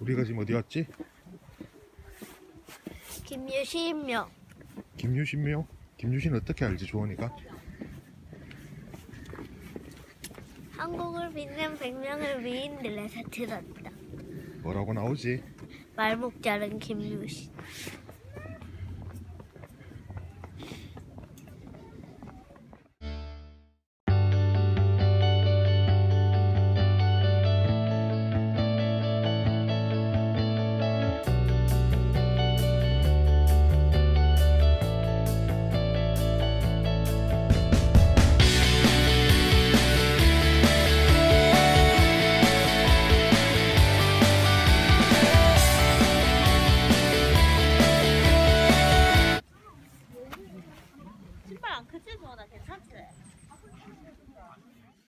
우리가 지금 어디 왔지? 김유신명. 김유신묘? 김유신 어떻게 알지, 주원이가? 한국을 빛낸 100명의 위인들에서 들었다. 뭐라고 나오지? 말목자른 김유신.